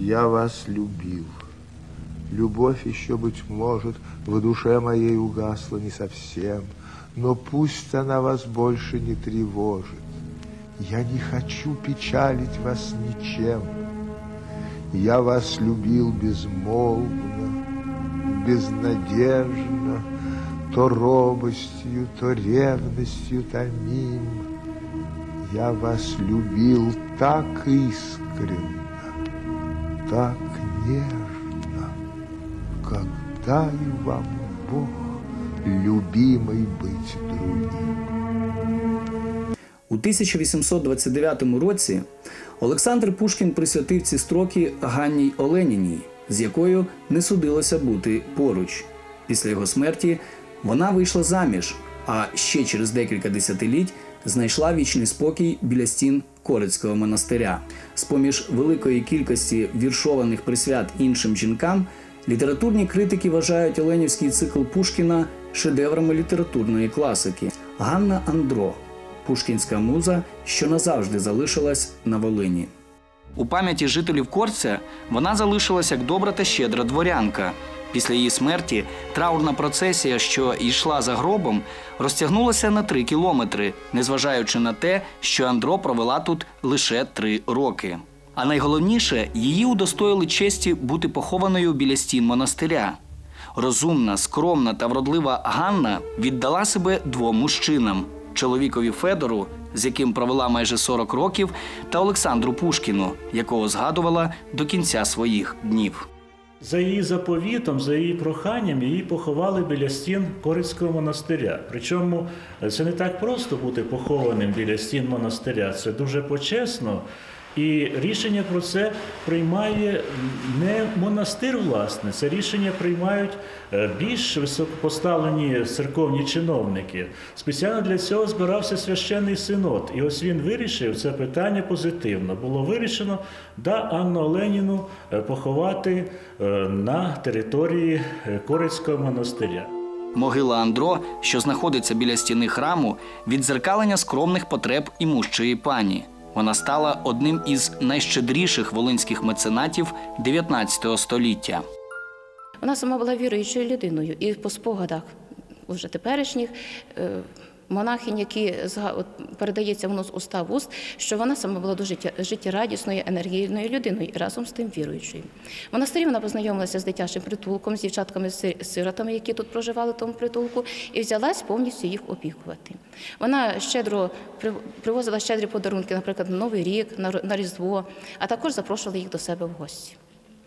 Я вас любил. Любовь еще, быть может, в душе моей угасла не совсем, но пусть она вас больше не тревожит. Я не хочу печалить вас ничем. Я вас любил безмолвно, безнадежно, то робостью, то ревностью томим. Я вас любил так искренно, так нежно, как дай вам Бог, любимый быть другим. У 1829 році Олександр Пушкін присвятив ці строки Ганні Оленіній, з якою не судилося бути поруч. Після його смерті вона вийшла заміж, а ще через декілька десятиліть знайшла вічний спокій біля стін Корицького монастиря. З-поміж великої кількості віршованих присвят іншим жінкам, літературні критики вважають оленівський цикл Пушкіна шедеврами літературної класики. Ганна Андро – пушкінська муза, що назавжди залишилась на Волині. У пам'яті жителів Корця вона залишилась як добра та щедра дворянка. Після її смерті траурна процесія, що йшла за гробом, розтягнулася на 3 кілометри, незважаючи на те, що Андро провела тут лише 3 роки. А найголовніше, її удостоїли честі бути похованою біля стін монастиря. Розумна, скромна та вродлива Ганна віддала себе 2 мужчинам – чоловікові Федору, з яким провела майже 40 років, та Олександру Пушкіну, якого згадувала до кінця своїх днів. За її заповітом, за її проханням, її поховали біля стін Корицького монастиря. Причому це не так просто бути похованим біля стін монастиря, це дуже почесно. І рішення про це приймає не монастир, власне, це рішення приймають більш високопоставлені церковні чиновники. Спеціально для цього збирався священний синод. І ось він вирішив це питання позитивно. Було вирішено, Анну Оленіну поховати на території Корицького монастиря. Могила Андро, що знаходиться біля стіни храму, віддзеркалення скромних потреб імущої пані. Вона стала одним із найщедріших волинських меценатів 19 століття. Вона сама була віруючою людиною. І по спогадах вже теперішніх монахинь, які передається воно з уста в уст, що вона сама була дуже життєрадісною, енергійною людиною і разом з тим віруючою. В монастирі вона познайомилася з дитячим притулком, з дівчатками-сиротами, які тут проживали в тому притулку, і взялась повністю їх опікувати. Вона щедро привозила щедрі подарунки, наприклад, на Новий рік, на Різдво, а також запрошувала їх до себе в гості.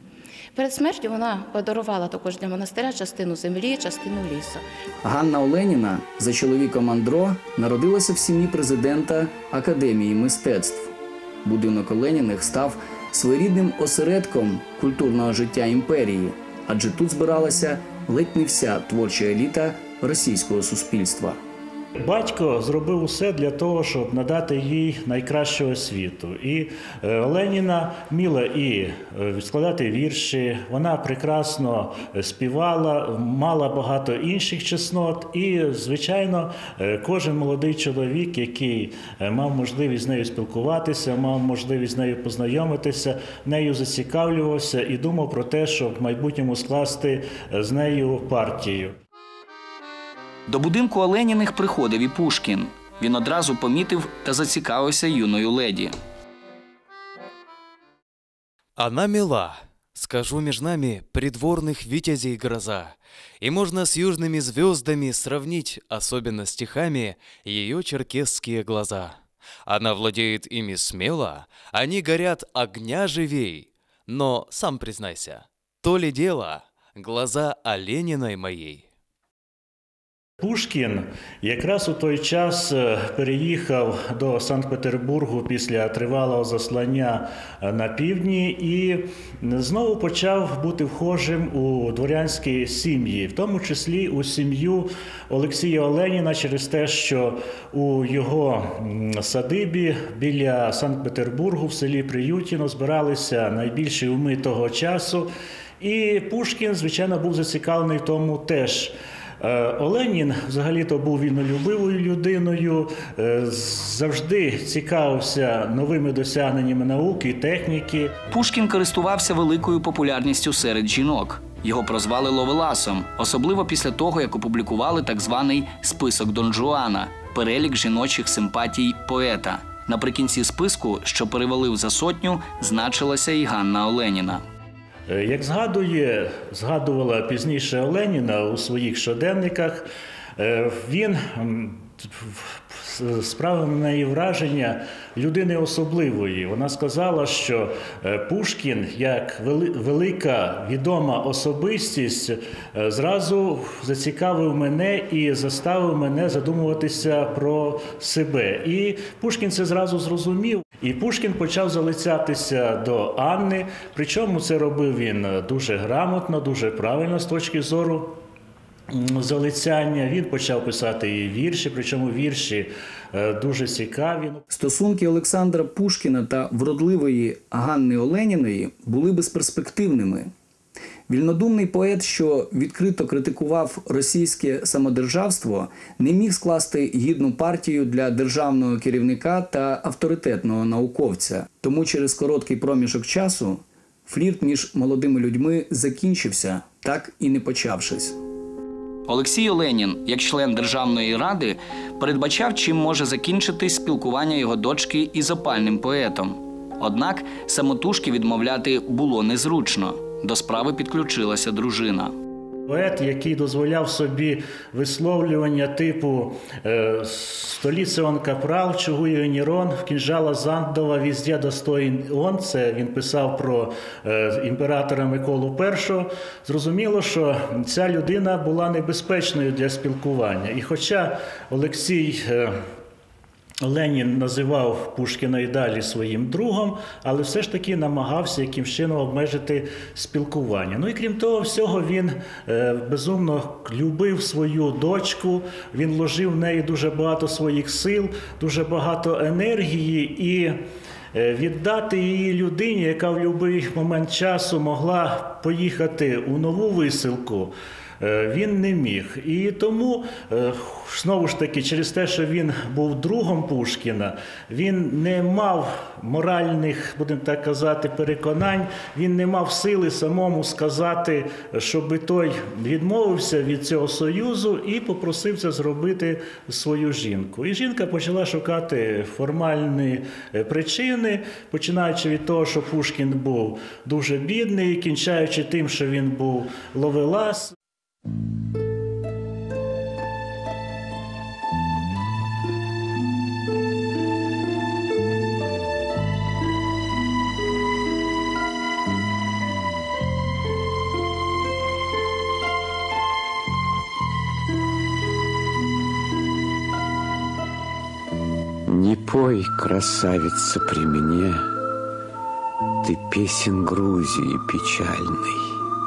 Перед смертю вона подарувала також для монастиря частину землі, частину лісу. Ганна Оленіна за чоловіком Андро народилася в сім'ї президента Академії мистецтв. Будинок Оленіних став своєрідним осередком культурного життя імперії, адже тут збиралася ледь не вся творча еліта російського суспільства. Батько зробив усе для того, щоб надати їй найкращу освіту. І Оленіна вміла і складати вірші, вона прекрасно співала, мала багато інших чеснот. І, звичайно, кожен молодий чоловік, який мав можливість з нею спілкуватися, мав можливість з нею познайомитися, нею зацікавлювався і думав про те, щоб в майбутньому скласти з нею партію. До будинку Оленіних приходив і Пушкін. Він одразу помітив та зацікавився юною леді. Она мила, скажу между нами придворных витязей гроза, и можно с южными звездами сравнить, особенно стихами, ее черкесские глаза. Она владеет ими смело, они горят огня живей, но, сам признайся, то ли дело глаза Олениной моей. Пушкін якраз у той час переїхав до Санкт-Петербургу після тривалого заслання на півдні і знову почав бути вхожим у дворянські сім'ї, в тому числі у сім'ю Олексія Оленіна через те, що у його садибі біля Санкт-Петербургу в селі Приютіно збиралися найбільші уми того часу. І Пушкін, звичайно, був зацікавлений в тому теж, Оленін взагалі-то був вільнолюбивою людиною, завжди цікавився новими досягненнями науки і техніки. Пушкін користувався великою популярністю серед жінок. Його прозвали Ловеласом, особливо після того, як опублікували так званий «Список Дон Жуана» – перелік жіночих симпатій поета. Наприкінці списку, що перевалив за 100, значилася і Ганна Оленіна. Як згадувала пізніше Оленіна у своїх щоденниках, він справив на неї враження людини особливої. Вона сказала, що Пушкін, як велика відома особистість, зразу зацікавив мене і заставив мене задумуватися про себе. І Пушкін це зразу зрозумів. І Пушкін почав залицятися до Анни, причому це робив він дуже грамотно, дуже правильно з точки зору залицяння. Він почав писати її вірші, причому вірші дуже цікаві. Стосунки Олександра Пушкіна та вродливої Ганни Оленіної були безперспективними. Вільнодумний поет, що відкрито критикував російське самодержавство, не міг скласти гідну партію для державного керівника та авторитетного науковця. Тому через короткий проміжок часу флірт між молодими людьми закінчився, так і не почавшись. Олексій Оленін, як член Державної ради, передбачав, чим може закінчитись спілкування його дочки із опальним поетом. Однак самотужки відмовляти було незручно. До справи підключилася дружина. Поет, який дозволяв собі висловлювання типу «Столиця он капрал, чугує Нерон, в кінжала Зандова, везде достоїн он». Це він писав про імператора Миколу І. Зрозуміло, що ця людина була небезпечною для спілкування. І хоча Олексій Ленін називав Пушкіна і далі своїм другом, але все ж таки намагався якимсь чином обмежити спілкування. Ну і крім того всього, він безумно любив свою дочку, він вложив в неї дуже багато своїх сил, дуже багато енергії, і віддати її людині, яка в будь-який момент часу могла поїхати у нову висилку, він не міг. І тому, знову ж таки, через те, що він був другом Пушкіна, він не мав моральних, будемо так казати, переконань, він не мав сили самому сказати, щоб той відмовився від цього союзу і попросив це зробити свою жінку. І жінка почала шукати формальні причини, починаючи від того, що Пушкін був дуже бідний, кінчаючи тим, що він був ловелас. Не пой, красавица, при мне, ты песен Грузии печальный.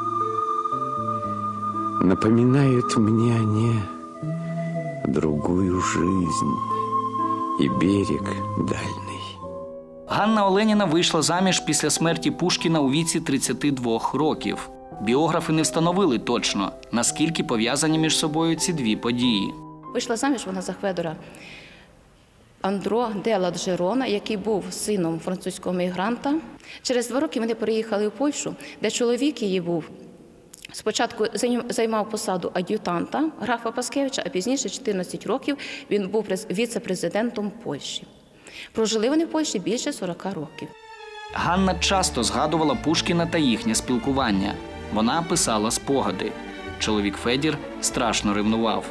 Напоминают мне они другую жизнь и берег дальний. Ганна Оленіна вийшла заміж після смерті Пушкіна у віці 32 років. Біографи не встановили точно, наскільки пов'язані між собою ці дві події. Вийшла заміж вона за Федора Андро де Ладжерона, який був сином французького мігранта. Через 2 роки вони переїхали в Польщу, де чоловік її був. Спочатку займав посаду ад'ютанта графа Паскевича, а пізніше, 14 років, він був віце-президентом Польщі. Прожили вони в Польщі більше 40 років. Ганна часто згадувала Пушкіна та їхнє спілкування. Вона писала спогади. Чоловік Федір страшно ревнував.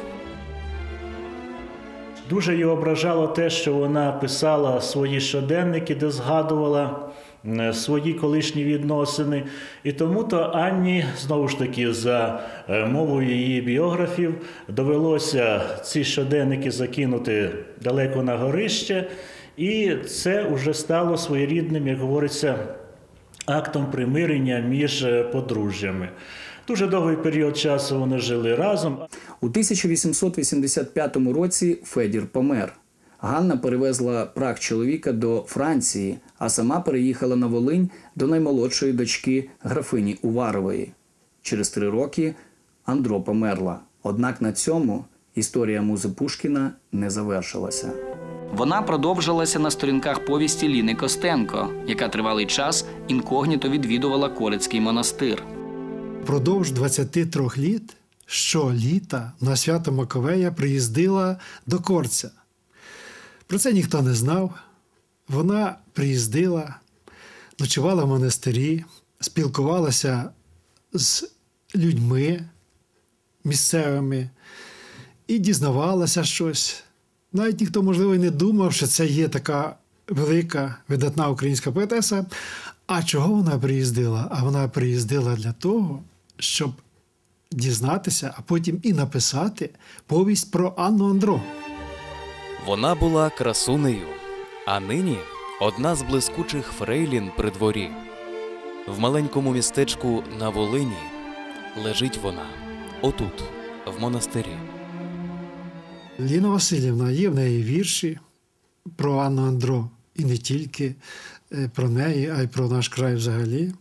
Дуже її ображало те, що вона писала свої щоденники, де згадувала свої колишні відносини. І тому-то Анні, знову ж таки, за мовою її біографів, довелося ці щоденники закинути далеко на горище. І це вже стало своєрідним, як говориться, актом примирення між подружжями. Дуже довгий період часу вони жили разом. У 1885 році Федір помер. Ганна перевезла прах чоловіка до Франції, а сама переїхала на Волинь до наймолодшої дочки графині Уварової. Через 3 роки Андро померла. Однак на цьому історія музи Пушкіна не завершилася. Вона продовжилася на сторінках повісті Ліни Костенко, яка тривалий час інкогніто відвідувала Корицький монастир. Впродовж 23 літ щоліта на свято Маковея приїздила до Корця. Про це ніхто не знав. Вона приїздила, ночувала в монастирі, спілкувалася з людьми місцевими і дізнавалася щось. Навіть ніхто, можливо, і не думав, що це є така велика, видатна українська поетеса. А чого вона приїздила? А вона приїздила для того, щоб дізнатися, а потім і написати повість про Анну Андро. Вона була красунею, а нині одна з блискучих фрейлін при дворі. В маленькому містечку на Волині лежить вона, отут, в монастирі. Ліна Василівна, є в неї вірші про Анну Андро. І не тільки про неї, а й про наш край взагалі.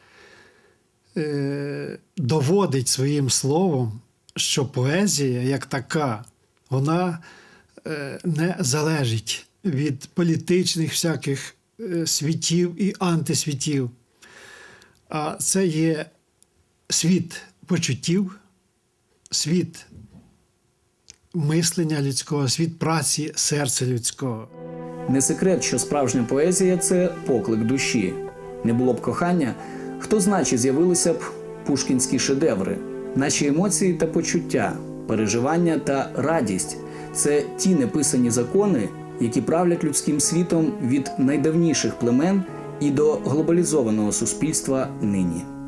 Доводить своїм словом, що поезія як така, вона не залежить від політичних всяких світів і антисвітів. А це є світ почуттів, світ мислення людського, світ праці серця людського. Не секрет, що справжня поезія – це поклик душі. Не було б кохання, хто знає, чи з'явилися б пушкінські шедеври. Наші емоції та почуття, переживання та радість – це ті неписані закони, які правлять людським світом від найдавніших племен і до глобалізованого суспільства нині.